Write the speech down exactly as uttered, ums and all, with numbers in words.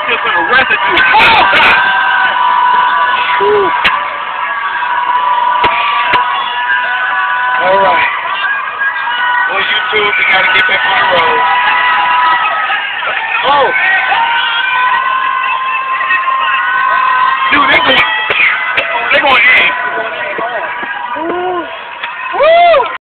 just for the residue. Oh, God! Whew. All right. On YouTube, we got to get back on the road. Oh! Dude, they're going, they're going in.